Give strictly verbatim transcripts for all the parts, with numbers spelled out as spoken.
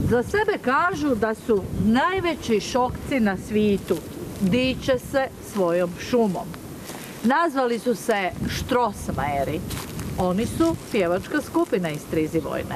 Za sebe kažu da su najveći šokci na svijetu, diče se svojom šumom. Nazvali su se Štrosmajeri. Oni su pjevačka skupina iz Strizivojne.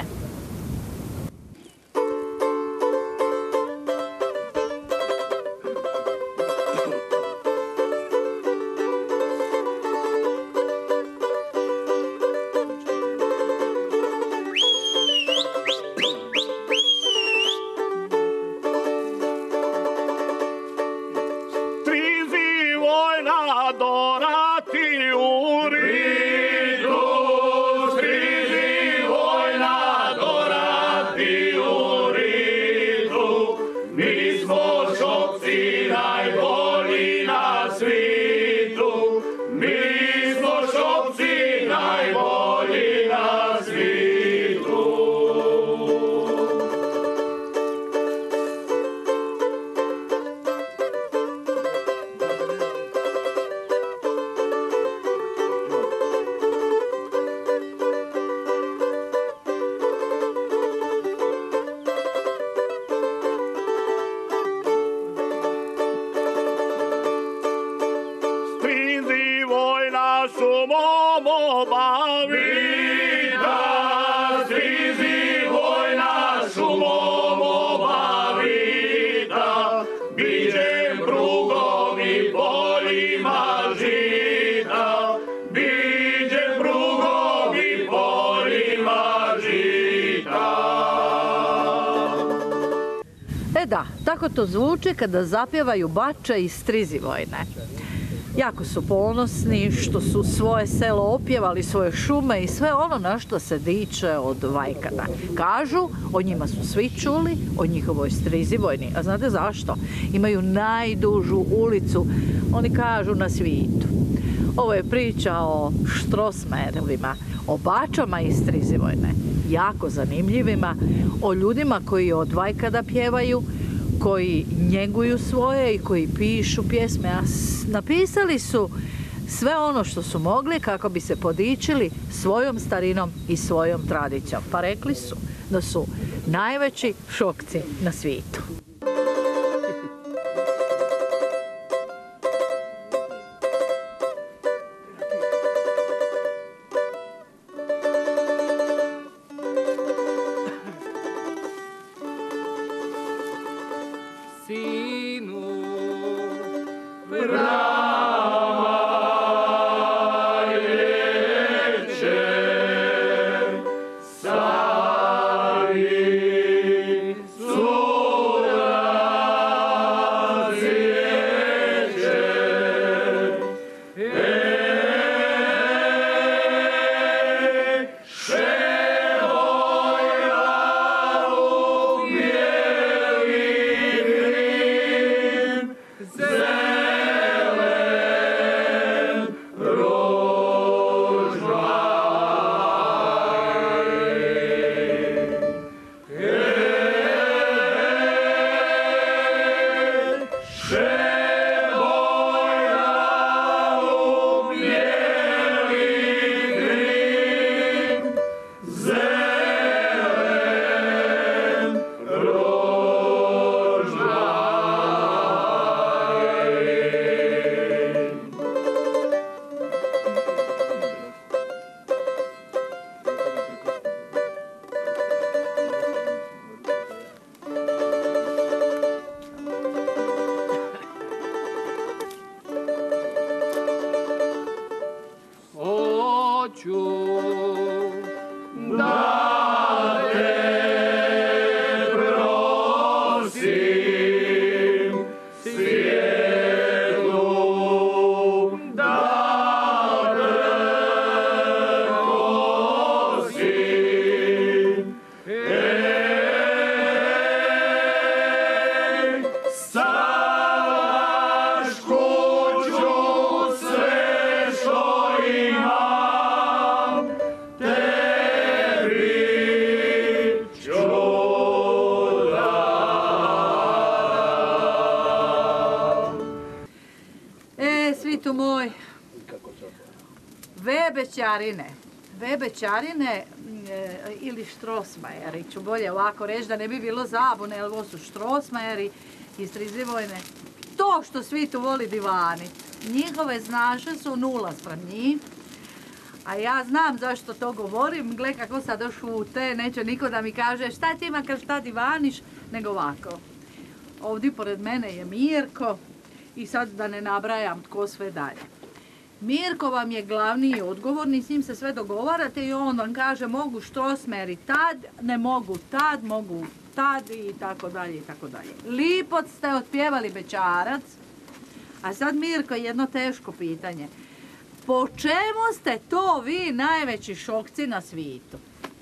E da, tako to zvuči kada zapjevaju bače iz Strizivojne. Jako su ponosni što su svoje selo opjevali, svoje šume i sve ono na što se diče od Vajkada. Kažu, o njima su svi čuli, o njihovoj Strizivojni. A znate zašto? Imaju najdužu ulicu, oni kažu, na svijetu. Ovo je priča o Štrosmajerima, o bačama iz Strizivojne, jako zanimljivima, o ljudima koji od Vajkada pjevaju, koji njeguju svoje i koji pišu pjesme, a napisali su sve ono što su mogli kako bi se podičili svojom starinom i svojom tradicijom. Pa rekli su da su najveći šokci na svijetu. Vebećarine. Vebećarine ili štrosmajeri, ću bolje ovako reći da ne bi bilo zabune, jer ovo su štrosmajeri iz Strizivojne. To što svitu voli divani, njihove znaše su nula sprem njih. A ja znam zašto to govorim, gle kako sad šute, neće niko da mi kaže šta ti ima kad šta divaniš, nego ovako. Ovdje pored mene je Mirko i sad da ne nabrajam tko sve dalje. Mirko vam je glavni i odgovorni, s njim se sve dogovarate i on vam kaže mogu štrosmeri tad, ne mogu tad, mogu tad i tako dalje i tako dalje. Lipo ste otpjevali Bećarac, a sad Mirko jedno teško pitanje. Po čemu ste to vi najveći šokci na svijetu?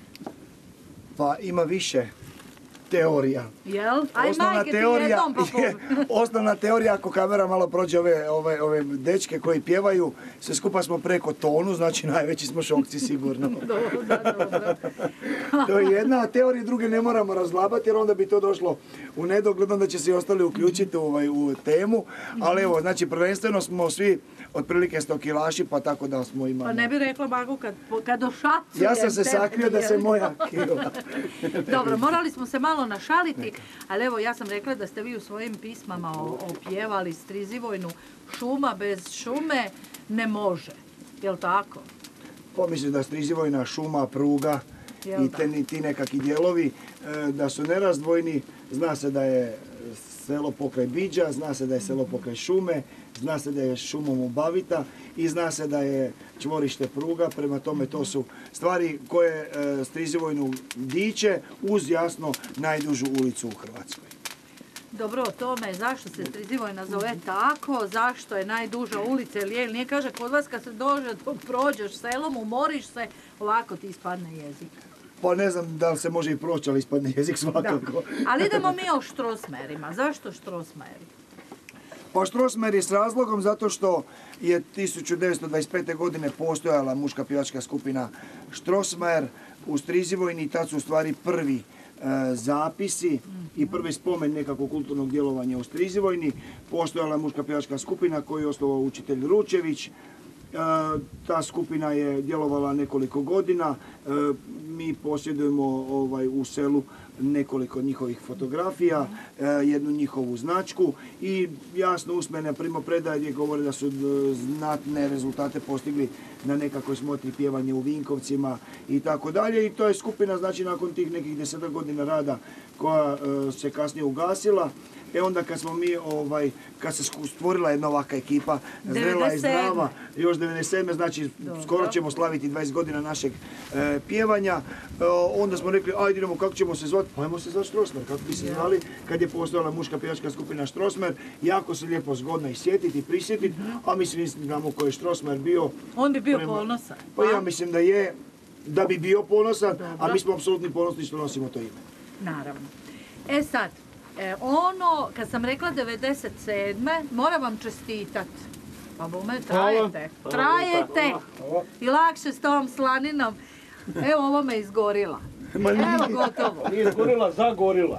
Pa ima više teorija. Jel? Aj Osnovna majke teorija, ti jednom pa je, osnovna teorija, ako kamera malo prođe ove, ove, ove dečke koji pjevaju, sve skupa smo preko tonu, znači najveći smo šokci sigurno. Dobro, dobro. To je jedna, a teorije druge ne moramo razlabati jer onda bi to došlo u nedogled, onda će se i ostali uključiti ovaj, u temu. Ali evo, znači prvenstveno smo svi otprilike stokilaši, pa tako da smo imali... Pa ne bi rekla Magu kad, kad ošacujem. Ja sam se sakrio da se moja kila. Dobro, morali smo se malo našaliti, ali evo ja sam rekla da ste vi u svojim pismama opjevali Strizivojnu šuma bez šume ne može. Jel' tako? Pa mislim da Strizivojna šuma, pruga i te, ti nekakvi dijelovi da su nerazdvojni. Zna se da je selo pokraj Biđa, zna se da je selo pokraj šume, zna se da je šumom obavita i zna se da je čvorište pruga, prema tome to su stvari koje e, Strizivojnu diče uz jasno najdužu ulicu u Hrvatskoj. Dobro, o tome zašto se Strizivojna zove tako, zašto je najduža ulica ili je, nije kaže kod vas kad se dođe, dok prođeš selom, umoriš se, ovako ti ispadne jezik. Pa ne znam da li se može i proći, ali ispadne jezik svakako. Da. Ali idemo mi o štrosmerima. Zašto štrosmeri? Pa štrosmeri s razlogom zato što je tisuću devetsto dvadeset pete. godine postojala muška pjevačka skupina Štrosmajer u Strizivojni i tad su u stvari prvi e, zapisi i prvi spomen nekakvog kulturnog djelovanja u Strizivojni. Postojala je muška pjevačka skupina koju je osnovao učitelj Ručević. E, ta skupina je djelovala nekoliko godina. E, mi posjedujemo ovaj, u selu nekoliko njihovih fotografija, e, jednu njihovu značku i jasno usmene primopredaje gdje govore da su znatne rezultate postigli na nekakvoj smotri pjevanje u Vinkovcima i tako dalje. I to je skupina, znači nakon tih nekih desetak godina rada koja e, se kasnije ugasila. E onda kad smo mi, ovaj, kad se stvorila jedna ovakva ekipa, zrela i zdrava, još devedeset sedme. znači dobro, skoro ćemo slaviti dvadeset godina našeg e, pjevanja, e, onda smo rekli, ajde idemo, kako ćemo se zvati? Pa ajmo se zvati Štrosmer, kako bi se yeah. zvali, kad je postojala muška pjevačka skupina Štrosmer, jako se lijepo zgodno i sjetiti i prisjetiti, mm-hmm. a mislim znamo ko je Štrosmer bio. On bi bio prema, ponosan. Pa ja mislim da je, da bi bio ponosan, dobro. A mi smo apsolutni ponosni što nosimo to ime. Naravno. E sad, E, ono, kad sam rekla devedeset sedme. moram vam čestitat. Pa bome, trajete, trajete. I lakše s tom slaninom. Evo, ovo me izgorila. Evo, gotovo. Nije izgorila, zagorila.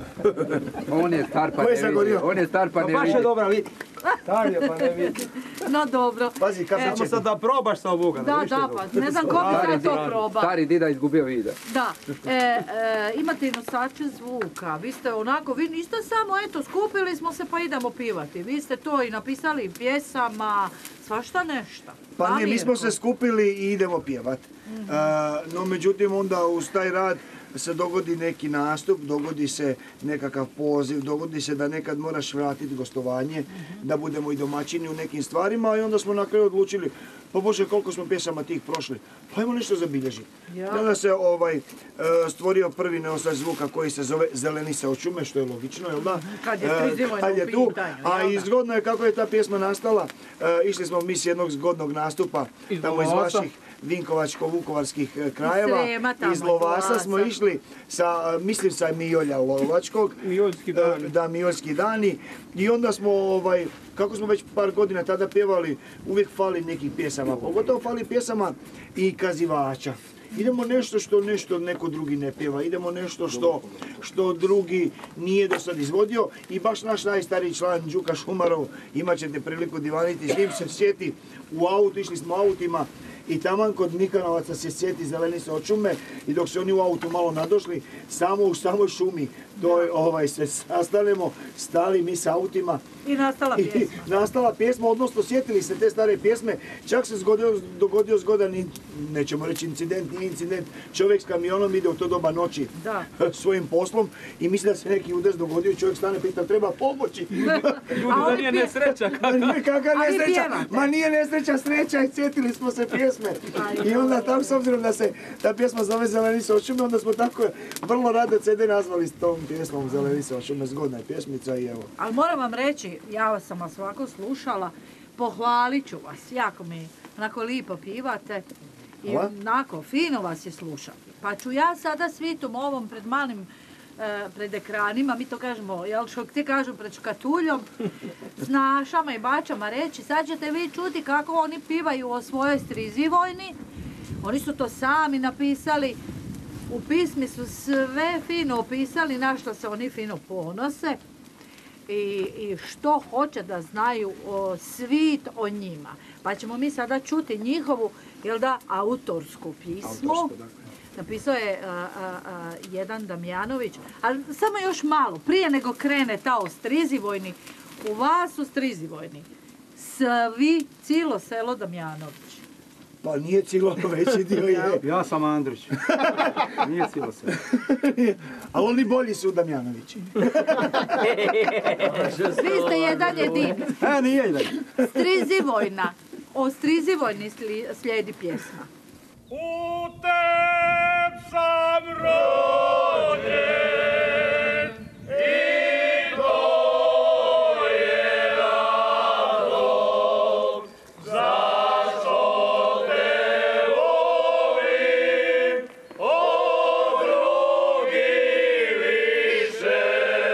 On je star pa ne vidi. On je star pa ne vidi. Baš je dobra vidi. Star je pa ne vidi. No dobro. Pazi, kako Samo sad da probaš sa ovoga. Da, da, pa ne znam ko bi sad to proba. Stari dida izgubio vida. Da. E, e, imate i nosače zvuka. Vi ste onako, vi niste samo, eto, skupili smo se pa idemo pivati. Vi ste to i napisali pjesama, svašta nešto. Pa ne, mi smo se skupili i idemo pjevati. Mm-hmm. Uh, no, međutim, onda uz taj rad se dogodi neki nastup, dogodi se nekakav poziv, dogodi se da nekad moraš vratiti gostovanje, mm-hmm. da budemo i domaćini u nekim stvarima i onda smo na kraju odlučili, pa Bože, koliko smo pjesama tih prošli, pa ajmo nešto zabilježiti. Ja. Onda se ovaj, stvorio prvi nosač zvuka koji se zove Zeleni se od šume, što je logično, jel da? Kad je Strizivojna u pitanju. A i zgodno je kako je ta pjesma nastala. E, išli smo mi s jednog zgodnog nastupa, iz tamo iz vaših Vinkovačko-Vukovarskih krajeva. Srema, iz Lovasa smo išli sa, mislim sa Mijolja Lovačkog. Mijoljski dani. Da, Mijoljski dani. I onda smo, ovaj, kako smo već par godina tada pjevali, uvijek fali nekih pjesama. Pogotovo fali pjesama i kazivača. Idemo nešto što nešto neko drugi ne pjeva, idemo nešto što, što drugi nije do sad izvodio i baš naš najstariji član Đuka Šumarov, imat ćete priliku divaniti, s njim se sjeti u autu, išli smo autima i taman kod Mikanovaca se sjeti zeleni se od šume i dok se oni u autu malo nadošli, samo u samoj šumi to je, ovaj, se sastanemo, stali mi s autima. I nastala pjesma. I nastala pjesma, odnosno sjetili se te stare pjesme, čak se zgodio, dogodio zgodan, nećemo reći incident, nije incident, čovjek s kamionom ide u to doba noći Da. svojim poslom i misli da se neki udes dogodio i čovjek stane pita treba pomoći. Ljudi, da nije nesreća. Ma nije kakva A vi nesreća, pjevate? ma nije nesreća, sreća i sjetili smo se pjesme. I onda tako, s obzirom da se ta pjesma zove Zeleni se od šume, onda smo tako vrlo rado ce de nazvali s tom pjesmom Zeleni se od šume, zgodna je pjesmica i evo. Ali moram vam reći, ja sam vas ovako slušala, pohvalit ću vas, jako mi onako lipo pivate i Hvala. onako fino vas je slušati. Pa ću ja sada svitom ovom pred malim, e, pred ekranima, mi to kažemo, jel što ti kažu pred škatuljom, s našama i bačama reći, sad ćete vi čuti kako oni pivaju o svojoj strizi vojni. Oni su to sami napisali, u pismi su sve fino opisali na što se oni fino ponose. I, i što hoće da znaju o svit o njima. Pa ćemo mi sada čuti njihovu, jel da, autorsku pismu. Autorsko, dakle. Napisao je a, a, a, jedan Damjanović. Ali samo još malo, prije nego krene ta o Strizivojni, u vas u Strizivojni svi, cijelo selo Damjanović. Pa nije cijelo, veći dio je. Ja sam Andrić. Nije cijelo sve. Ali oni bolji su Damjanovići. Vi ste jedan jedini. E, nije jedan. Strizivojna. O Strizivojni sli- slijedi pjesma. U tem sam rođen i to je razlog zašto te volim od drugih više,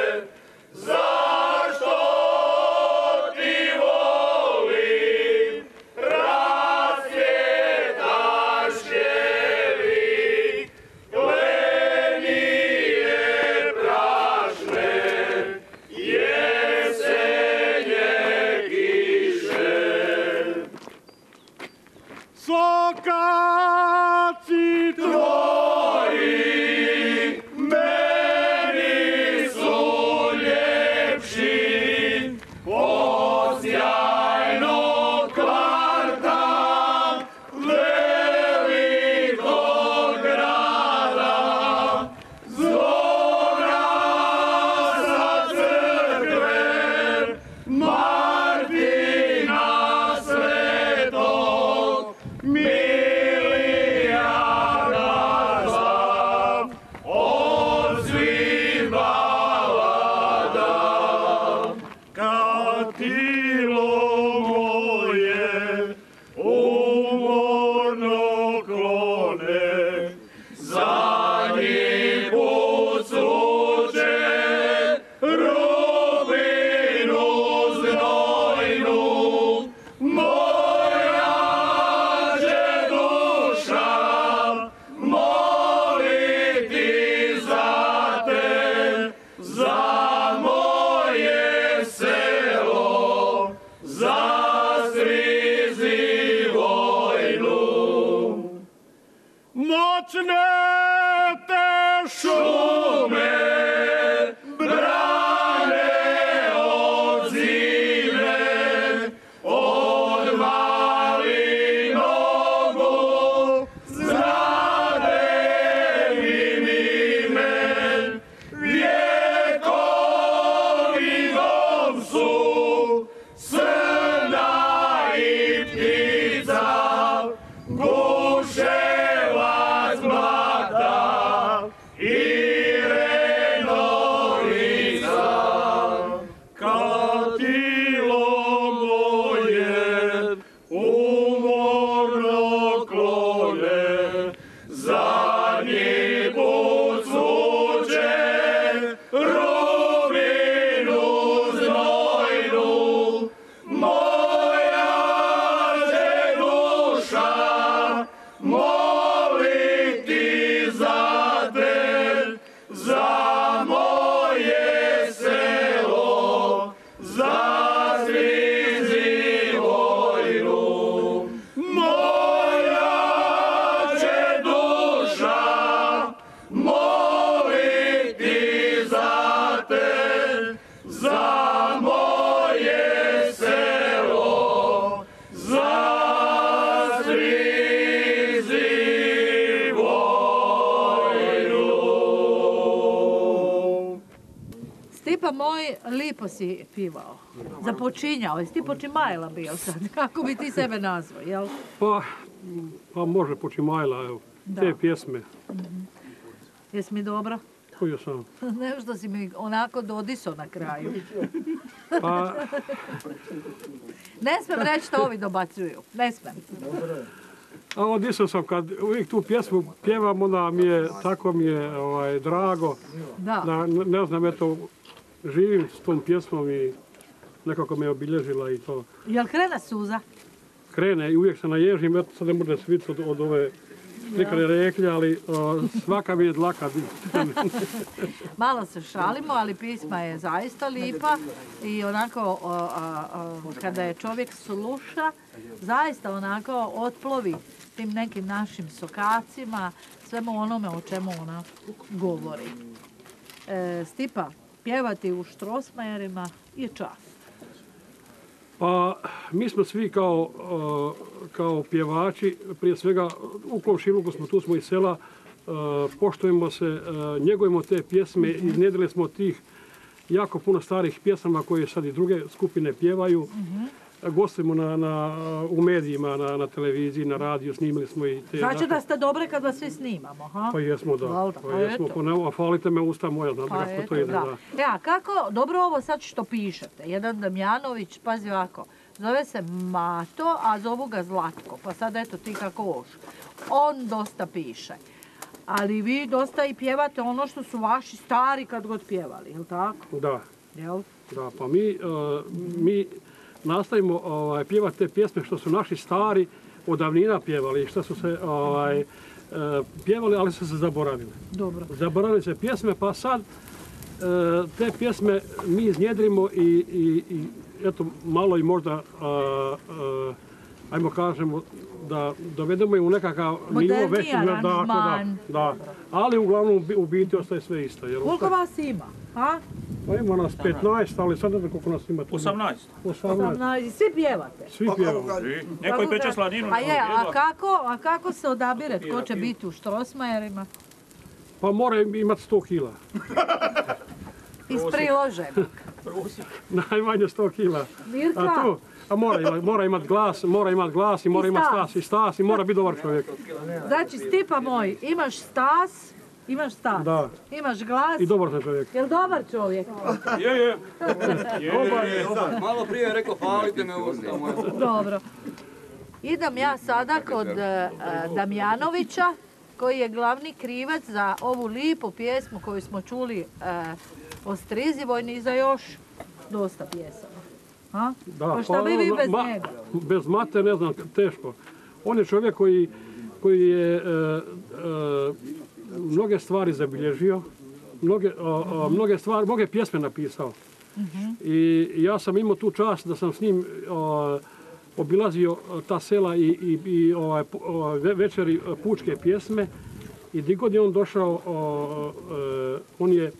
zašto ti volim rasvjetaš sjevik, plenije prašne, jesenje kiše. Sokaci tvoji meni su ljepši od sjajnog kvarta velikog grada, zvona sa crkve Martina Svetog, Milijana zlam od svih balada. Kad tilo moje umorno klone, zadnji put sluče rubinu znojnu, moja će duša moliti za te, za moje selo te, za moje selo, za Stipa moj, lipo si pivao. Započinjao. Jesi ti Počimajla bio sad? Kako bi ti sebe nazvao, jel? Pa, pa može Počimajla, evo. Da. Te pjesme. Mm-hmm. Jesi mi dobro? Koju sam? Nešto si mi onako dodiso na kraju. Pa... Ne smem reći što ovi dobacuju. Ne smem. A odiso sam kad uvijek tu pjesmu pjevam, onda mi je, tako mi je ovaj, drago. Da. Da, ne znam, eto, živim s tom pjesmom i nekako me obilježila i to. Jel krene suza? Krene i uvijek se naježim, eto sad ne može svit od, od ove nikada reklje, ali o, svaka mi je dlaka. Malo se šalimo, ali pisma je zaista lipa i onako o, a, a, kada je čovjek sluša, zaista onako otplovi tim nekim našim sokacima, svemu onome o čemu ona govori. E, Stipa, pjevati u Strossmayerima je čast. Pa, mi smo svi kao, kao pjevači, prije svega u komšiluku smo, tu smo iz sela, poštujemo se, njegujemo te pjesme, iznjedrili smo tih jako puno starih pjesama koje sad i druge skupine pjevaju. Gostujemo na, na, u medijima, na, na televiziji, na radiju, snimili smo i te... Znači naše... da ste dobre kad vas svi snimamo, ha? Pa jesmo, da. Valda, Pa pa jesmo, eto. pa ne, a falite me usta moja, znate Pa kako eto, to ide, da. da. E, a kako, dobro ovo sad što pišete, jedan Damjanović, pazi ovako, zove se Mato, a zovu ga Zlatko, pa sad eto ti kako hoš. On dosta piše, ali vi dosta i pjevate ono što su vaši stari kad god pjevali, jel tako? Da. Jel? Da, pa mi, uh, mi nastavimo ovaj, pjevati te pjesme što su naši stari od davnina pjevali, što su se ovaj, uh, pjevali, ali su se zaboravili. Dobro. Zaboravili se pjesme, pa sad uh, te pjesme mi iznjedrimo i, i, i eto, malo i možda, uh, uh, ajmo kažemo, da dovedemo je u nekakav nivo veći. Da, da, da. Ali uglavnom u biti ostaje sve isto. Jer koliko ostaje... vas ima? A? Pa ima nas petnaest, ali sad ne znam koliko nas ima. osamnaest. osamnaest. Svi pjevate? Svi pjevamo. Neko je peče slaninu. A je, a kako, a kako se odabire tko će biti u Strossmayerima? Pa mora imati sto kila. Iz priloženog. Najmanje sto kila. Mirka? A tu, a mora, ima, mora imati glas, mora imati glas i mora I imati stas. stas i stas i mora biti dobar čovjek. Znači, Stipa moj, imaš stas, imaš stas, Da. imaš glas. I dobar sam čovjek. Jel dobar čovjek? Je, je. Dobar je, dobar. Malo prije je rekao, falite me usta moja. Dobro. Idem ja sada kod uh, Damjanovića, koji je glavni krivac za ovu lipu pjesmu koju smo čuli uh, o Strizivojni i za još dosta pjesama. A? Da, Pa šta bi vi bez ma, njega? Bez Mate, ne znam, teško. On je čovjek koji, koji je e, e, mnoge stvari zabilježio, mnoge, o, o, mnoge, stvari, mnoge pjesme napisao. Uh-huh. I ja sam imao tu čast da sam s njim o, obilazio ta sela i, i, i ovaj, o, večeri pučke pjesme. I gdje god je on došao, o, o, on je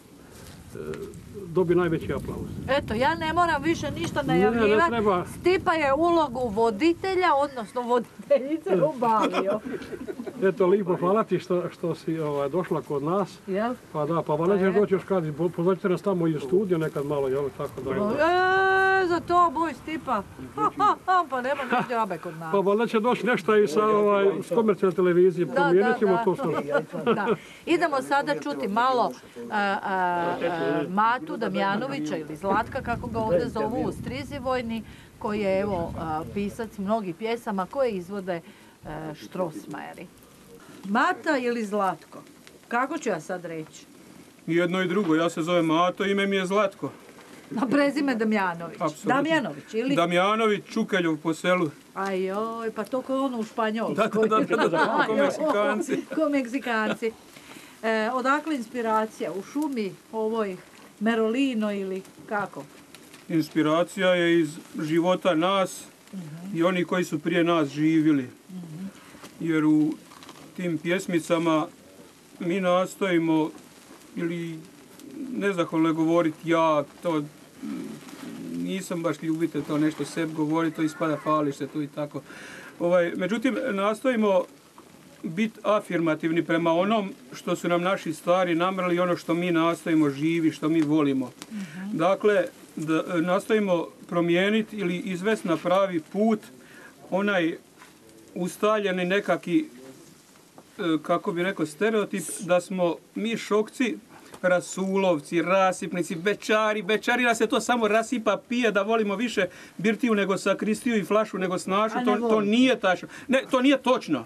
dobio najveći aplauz. Eto, ja ne moram više ništa Ne, ne najavljivati. treba. Stipa je ulogu voditelja, odnosno voditeljice, obavio. Eto, lipo, hvala ti što, što si ovaj, došla kod nas. Jel? Pa da, pa valjda ćeš doći još kad, pozvaćete nas tamo i u studio nekad malo, jel, tako da. E, za to boj Stipa. Ha, ha, ha, pa nema ni džabe kod nas. Pa valjda će doći nešto i sa ovaj, s komercijalne televizije, Da, promijenit ćemo da, to da. što. Da. Idemo sada čuti malo a, a, a, Matu Damjanovića ili Zlatka, kako ga ovdje zovu u Strizivojni, koji je evo a, pisac mnogih pjesama koje izvode a, Strossmayeri. Mata ili Zlatko? Kako ću ja sad reći? Jedno i drugo, ja se zovem Mato, ime mi je Zlatko. A prezime Damjanović. Apsolutno. Damjanović ili? Damjanović, Čukaljov po selu. Ajoj, pa to kao ono u Španjolskoj. Da, da, da, da, ko Ajoj, Meksikanci. Ko Meksikanci. E, odakle inspiracija? U šumi ovoj Merolino ili kako? Inspiracija je iz života nas i oni koji su prije nas živjeli. Jer u tim pjesmicama mi nastojimo ili nezahvalno je govoriti ja, to nisam baš ljubitelj to nešto sebi govoriti, to ispada fališ se tu i tako. Ovaj, međutim, nastojimo biti afirmativni prema onom što su nam naši stari namrli i ono što mi nastojimo živi, što mi volimo. Uh-huh. Dakle, da, nastojimo promijeniti ili izvesti na pravi put onaj ustaljeni nekaki, kako bi rekao, stereotip da smo mi šokci, rasulovci, rasipnici, bečari. Bečarina se to samo rasipa, pije, da volimo više birtiju nego sakristiju i flašu nego snašu. To, to nije tačno. Ne, to nije točno.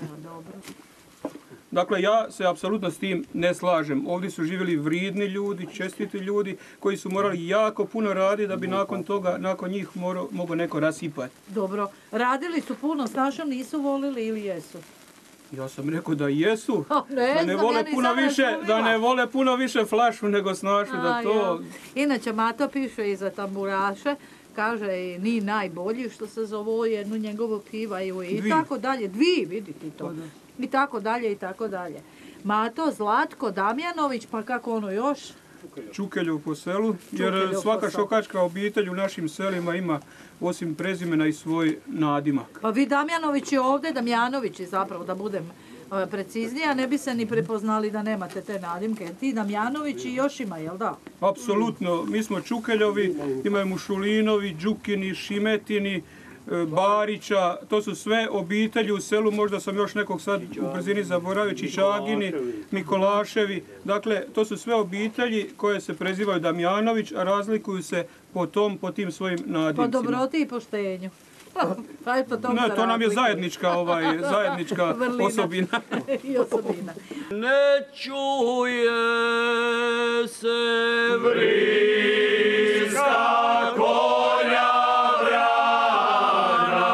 Dakle, ja se apsolutno s tim ne slažem. Ovdje su živjeli vridni ljudi, čestiti ljudi koji su morali jako puno raditi da bi nakon toga, nakon njih moro, mogo neko rasipati. Dobro. Radili su puno, s našom nisu volili ili jesu? Ja sam rekao da jesu, oh, ne, da ne znam, vole ja puno više, da ne vole puno više flašu nego snašu, A, da to... Ja. Inače, Mato piše i za tamburaše, kaže i ni najbolji što se zove jednu njegovu pivaju i Dvi. tako dalje. Dvi, vidite to. I tako dalje, i tako dalje. Mato, Zlatko, Damjanović, pa kako ono još? Čukeljev po selu, jer Čukeljev svaka po selu. šokačka obitelj u našim selima ima osim prezimena i svoj nadimak. Pa vi Damjanović je ovdje, Damjanović je zapravo, da budem e, preciznija, ne bi se ni prepoznali da nemate te nadimke. Ti Damjanović i još ima, jel da? Apsolutno, mi smo Čukeljovi, imamo Šulinovi, Đukini, Šimetini, Barića, to su sve obitelji u selu, možda sam još nekog sad u brzini zaboravio, Čičagini, Mikolaševi, dakle to su sve obitelji koje se prezivaju Damjanović, a razlikuju se po tom, po tim svojim nadimcima. Po dobroti i poštenju. Pa eto, tom ne, se to nam je razlikuje. zajednička, ovaj, zajednička osobina. I osobina. Ne čuje se vriska konja vrana,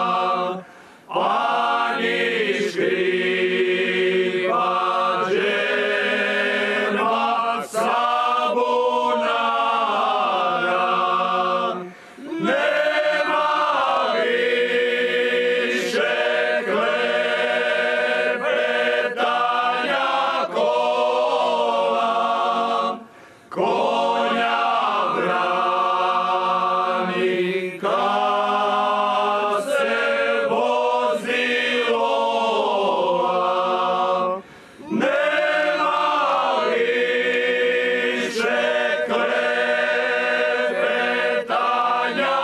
ani škripa džema sabunara. Nema više klepetanja kola, konja brani kad se vozilo. Nema više klepetanja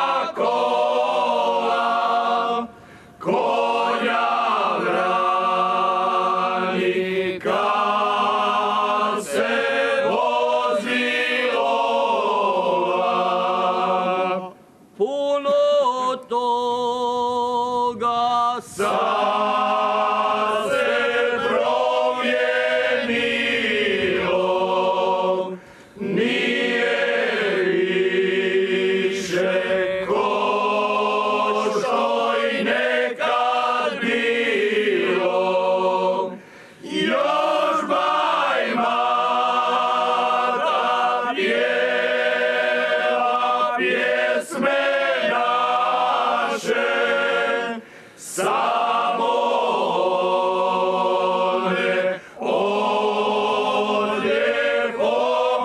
kola, konja brani kad se vozilo. Puno toga sad se promijenilo, nije više ko što i nekad bilo. Još bajma da pjeva pjesme naše, samo one od lijepog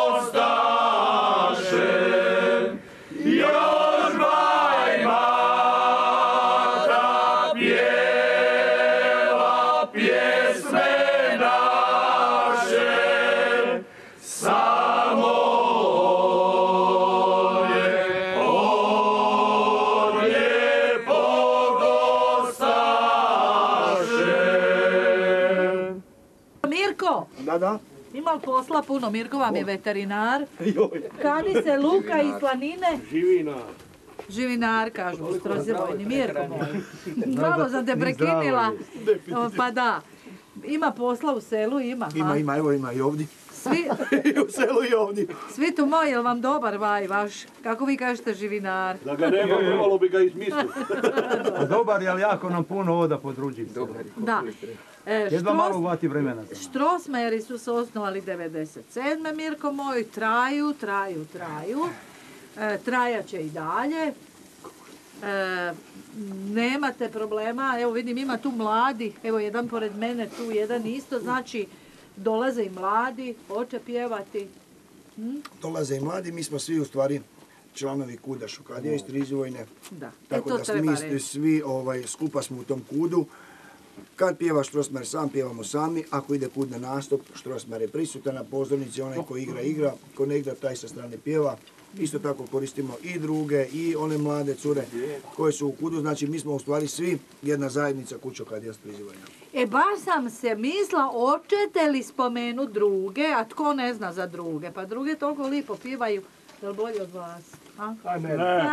ostaše. Još bajma da pjeva pjesme naše, samo one od lijepog ostaše. Mirko, Da, da. ima li posla puno? Mirko vam je veterinar. Joj. Kadi se luka i slanine? Živina. Živinar, kažu, strozivojni, Mirko moj. Malo sam te prekinila. O, pa da. Ima posla u selu, ima. Ima, ha? ima, evo ima i ovdje. Svi, I u selu i ovdje. svi tu moji, jel vam dobar vaj vaš? Kako vi kažete živinar? Da ga nema, trebalo bi ga izmisliti. Dobar, ali jako nam puno oda podruđi. Da. E, Jedva Štros- malo uvati vremena. za nas. Štrosmeri su se osnovali devedeset sedme Mirko moj, traju, traju, traju. E, trajat će i dalje. E, nemate problema, evo vidim ima tu mladi, evo jedan pored mene, tu jedan isto, znači dolaze i mladi, hoće pjevati, dolaze i mladi, mi smo svi u stvari članovi kuda Šokadija iz Strizivojne. Da, Tako e, to da treba mi reći. svi ovaj, skupa smo u tom kudu. Kad pjeva Strossmayer sam, pjevamo sami. Ako ide kud na nastup, Strossmayer je prisutan na pozornici, onaj ko igra, igra. Ko ne igra, taj sa strane pjeva. Isto tako koristimo i druge, i one mlade cure koje su u kudu. Znači, mi smo u stvari svi jedna zajednica Kud Šokadija Strizivojna. E, baš sam se misla, hoćete li spomenu druge, a tko ne zna za druge? Pa druge toliko lipo pivaju, da li bolje od vas? A? Ne,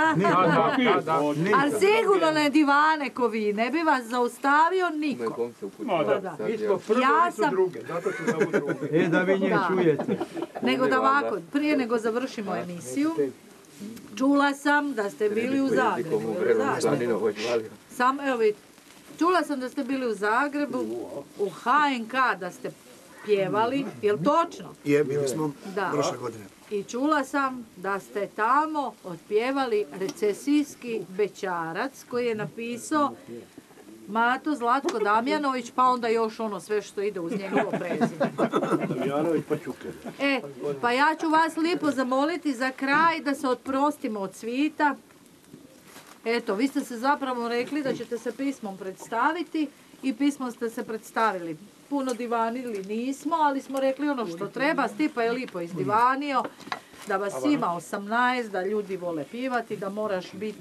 Ali sigurno ne divane ko vi, ne bi vas zaustavio niko. Ma Pa da. da. mi smo prvo, Ja mi su sam- druge, zato su samo druge. E, da vi nje Da. čujete. Nego da ovako, prije nego završimo emisiju, čula sam da ste bili u Zagrebu. jel u Zagrebu? Sam, evo vidite, čula sam da ste bili u Zagrebu, u ha en ka da ste pjevali, jel točno? Je, bili smo Da. prošle godine. I čula sam da ste tamo otpjevali recesijski bećarac koji je napisao Mato Zlatko Damjanović, pa onda još ono sve što ide uz njegovo prezime. Damjanović pa Čuker. E, pa ja ću vas lijepo zamoliti za kraj da se otprostimo od svita. Eto, vi ste se zapravo rekli da ćete se pismom predstaviti i pismom ste se predstavili. Puno divanili nismo, ali smo rekli ono što treba. Stipa je lipo izdivanio, da vas ima osamnaest, da ljudi vole pivati, da moraš biti...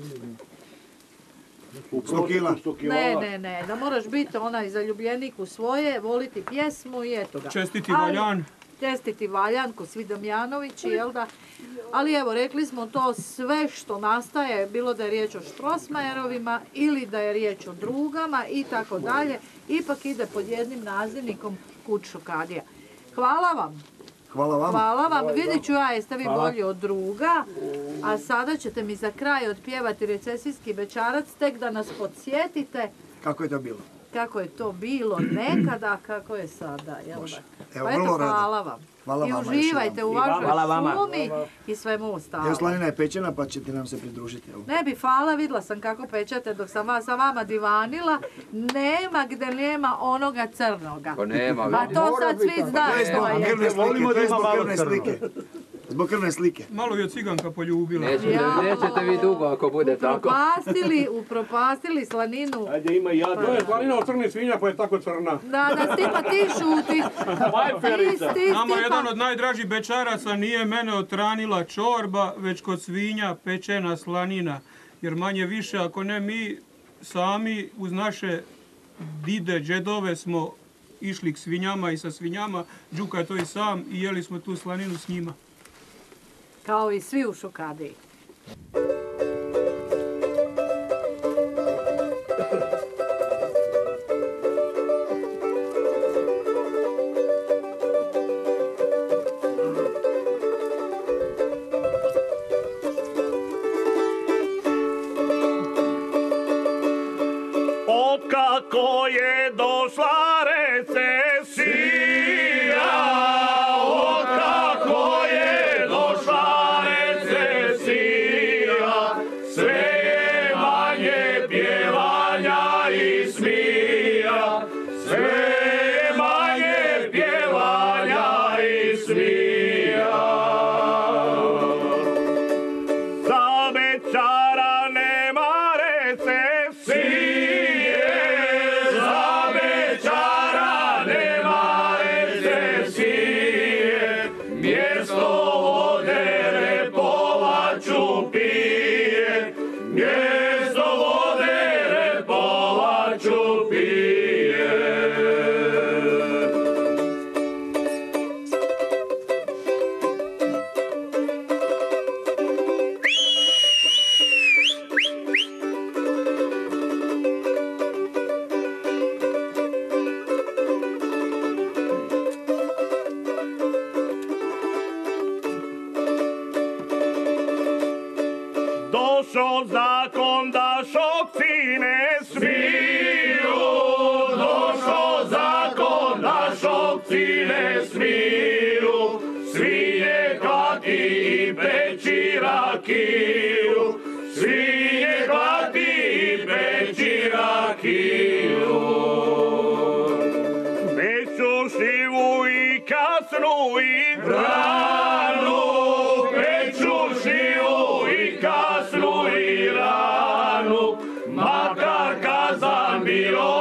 sto kila. Ne, ne, ne, da moraš biti onaj zaljubljenik u svoje, voliti pjesmu i eto ga. Čestiti Ali- Valjan. Čestiti Valjan, ko svi Damjanovići, jel da? Ali evo, rekli smo to sve što nastaje, bilo da je riječ o Strossmayerovima ili da je riječ o drugama i tako dalje, ipak ide pod jednim nazivnikom Kud Šokadija. Hvala vam. Hvala vama. Hvala vam. Vidjet ću ja jeste vi bolji od druga. A sada ćete mi za kraj otpjevati recesijski bećarac, tek da nas podsjetite Kako je to bilo? kako je to bilo nekada, kako je sada. Jel da? Evo, Pa eto, vrlo rado. hvala vam. Hvala I vama još uživajte u vašoj Hvala vama. šumi i svemu ostalom. Evo, slanina je pečena, pa ćete nam se pridružiti. Evo. Ne bi hvala, vidjela sam kako pečete dok sam vas, sa vama divanila. Nema gde nema onoga crnoga. Pa nema, A vidi. to sad svi To je znaju zbog što je. krvne slike, Volimo to da je ima zbog malo krvne crno. slike. Zbog krvne slike. Malo je ciganka poljubila. Nećete, Ja. nećete vi dugo ako bude tako. Upropastili, upropastili slaninu. Ajde, ima i ja. To je slanina od crnih svinja pa je tako crna. Da, da, Stipa, ti šuti. Ti, ti, Nama Stipa. jedan od najdražih bećaraca nije mene otranila čorba, već kod svinja pečena slanina. Jer manje više, ako ne mi sami uz naše dide, džedove smo išli k svinjama i sa svinjama. Đuka je to i sam i jeli smo tu slaninu s njima. Kao i svi u Šokadiji. Otkako je došla recesija, otkako je došla recesija, sve je manje pjevanja i smija, sve je manje pjevanja i smija. Za bećara nema recesije, za bećara nema recesije, mjesto vode Repovaču pije, mjesto vode Repovaču pije. Došao zakon da šokci ne smiju, došao zakon da šokci ne smiju, svinje klati i peći rakiju, svinje klati i peći rakiju. Peću šivu i kasnu i branu, smio